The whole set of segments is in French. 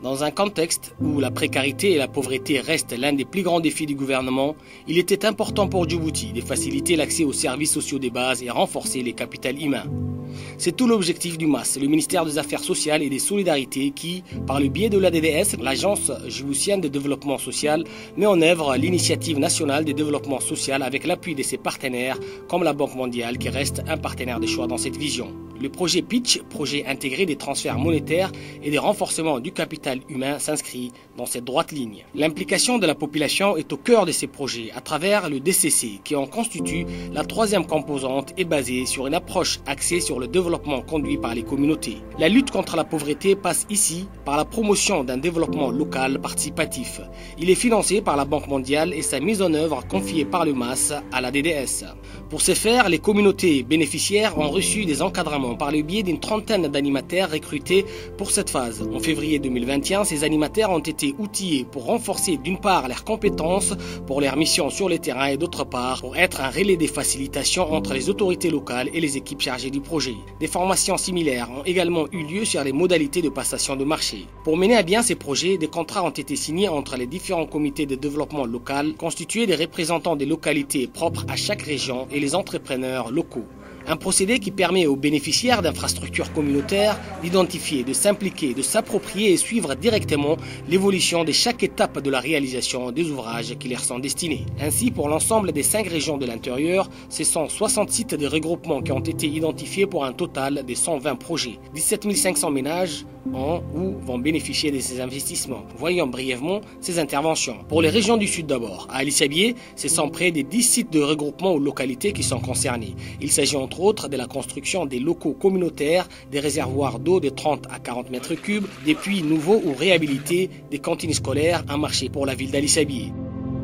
Dans un contexte où la précarité et la pauvreté restent l'un des plus grands défis du gouvernement, il était important pour Djibouti de faciliter l'accès aux services sociaux de base et renforcer les capitals humains. C'est tout l'objectif du MAS, le ministère des Affaires sociales et des Solidarités qui, par le biais de l'ADDS, l'Agence djiboutienne de développement social, met en œuvre l'initiative nationale de développement social avec l'appui de ses partenaires comme la Banque mondiale qui reste un partenaire de choix dans cette vision. Le projet PITCH, projet intégré des transferts monétaires et des renforcements du capital humain, s'inscrit dans cette droite ligne. L'implication de la population est au cœur de ces projets à travers le DCC qui en constitue la troisième composante et basée sur une approche axée sur le développement conduit par les communautés. La lutte contre la pauvreté passe ici par la promotion d'un développement local participatif. Il est financé par la Banque mondiale et sa mise en œuvre confiée par le MAS à la DDS. Pour ce faire, les communautés bénéficiaires ont reçu des encadrements par le biais d'une trentaine d'animateurs recrutés pour cette phase. En février 2021, ces animateurs ont été outillés pour renforcer d'une part leurs compétences pour leurs missions sur le terrain et d'autre part pour être un relais des facilitations entre les autorités locales et les équipes chargées du projet. Des formations similaires ont également eu lieu sur les modalités de passation de marché. Pour mener à bien ces projets, des contrats ont été signés entre les différents comités de développement local constitués des représentants des localités propres à chaque région et les entrepreneurs locaux. Un procédé qui permet aux bénéficiaires d'infrastructures communautaires d'identifier, de s'impliquer, de s'approprier et suivre directement l'évolution de chaque étape de la réalisation des ouvrages qui leur sont destinés. Ainsi, pour l'ensemble des 5 régions de l'intérieur, ce sont 60 sites de regroupement qui ont été identifiés pour un total de 120 projets. 17 500 ménages ont ou vont bénéficier de ces investissements. Voyons brièvement ces interventions. Pour les régions du Sud d'abord, à Ali Sabié, ce sont près de 10 sites de regroupement ou localités qui sont concernés. Il s'agit entre autres de la construction des locaux communautaires, des réservoirs d'eau de 30 à 40 mètres cubes, des puits nouveaux ou réhabilités, des cantines scolaires, un marché pour la ville d'Ali Sabié.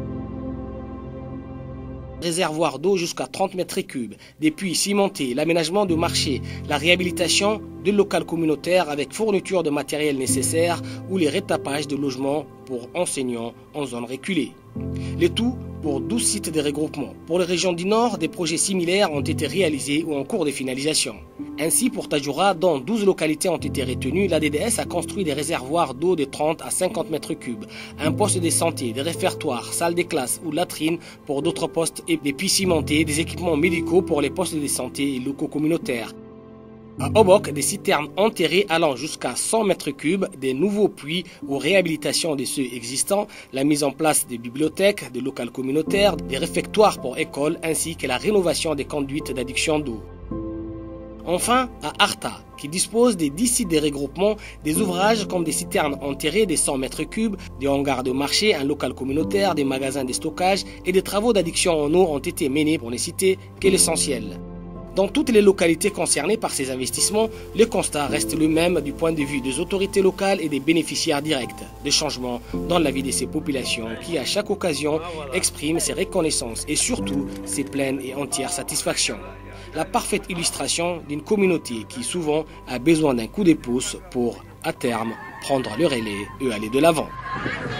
Réservoirs d'eau jusqu'à 30 mètres cubes, des puits cimentés, l'aménagement de marchés, la réhabilitation de locales communautaires avec fourniture de matériel nécessaire ou les retapages de logements pour enseignants en zone reculée. Le tout pour 12 sites de regroupement. Pour les régions du Nord, des projets similaires ont été réalisés ou en cours de finalisation. Ainsi, pour Tadjoura, dont 12 localités ont été retenues, la DDS a construit des réservoirs d'eau de 30 à 50 mètres cubes, un poste de santé, des réfectoires, salles de classe ou latrines pour d'autres postes et des puits cimentés, des équipements médicaux pour les postes de santé et locaux communautaires. À Obok, des citernes enterrées allant jusqu'à 100 mètres cubes, des nouveaux puits ou réhabilitation de ceux existants, la mise en place des bibliothèques, des locales communautaires, des réfectoires pour écoles ainsi que la rénovation des conduites d'adduction d'eau. Enfin, à Arta, qui dispose des 10 sites de regroupement, des ouvrages comme des citernes enterrées de 100 mètres cubes, des hangars de marché, un local communautaire, des magasins de stockage et des travaux d'adduction en eau ont été menés pour ne citer que l'essentiel. Dans toutes les localités concernées par ces investissements, le constat reste le même du point de vue des autorités locales et des bénéficiaires directs, des changements dans la vie de ces populations qui, à chaque occasion, expriment ses reconnaissances et surtout ses pleines et entières satisfactions. La parfaite illustration d'une communauté qui souvent a besoin d'un coup de pouce pour, à terme, prendre le relais et aller de l'avant.